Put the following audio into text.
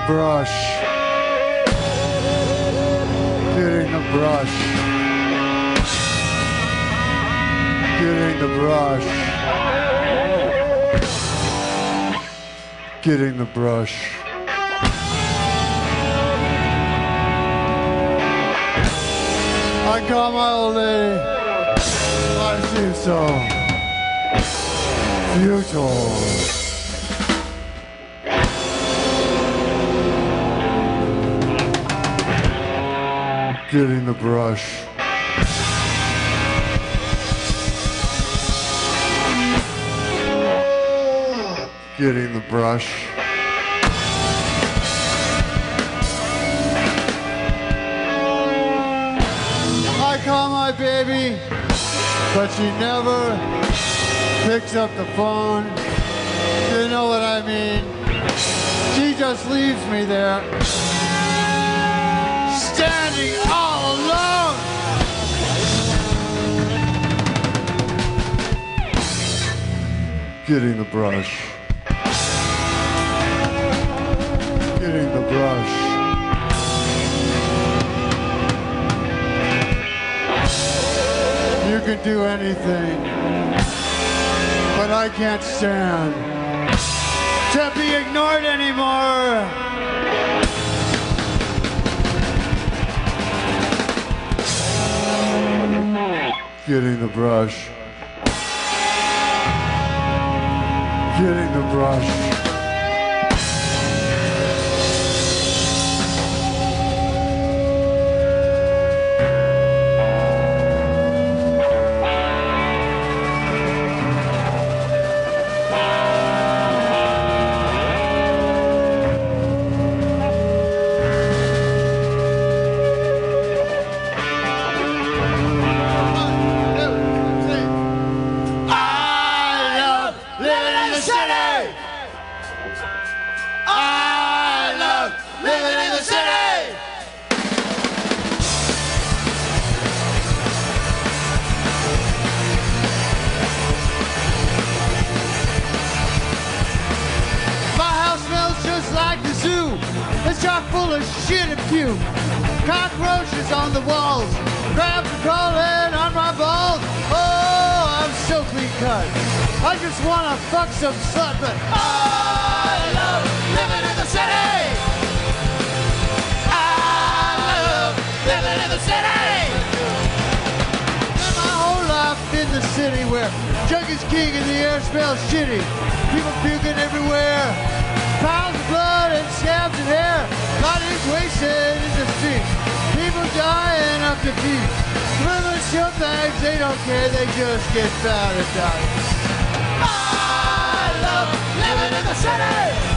brush. Getting the brush. Getting the brush. Getting the brush. I call my old lady. Life seems so futile. Getting the brush. Getting the brush. I call my baby, but she never picks up the phone. You know what I mean? She just leaves me there, standing all alone. Getting the brush. Getting the brush. You can do anything, but I can't stand to be ignored anymore. Getting the brush. Getting the brush. It's chock full of shit and puke. Cockroaches on the walls. Crabs are crawling on my balls. Oh, I'm so clean cut. I just want to fuck some slut, but I love living in the city. I love living in the city. Spent my whole life in the city where junk is king and the air smells shitty. People puking everywhere. Piles of blood and scabs and hair. Bodies wasted in the street. People dying up to feet. Little shitbags, they don't care, they just get found and die. I love living in the city.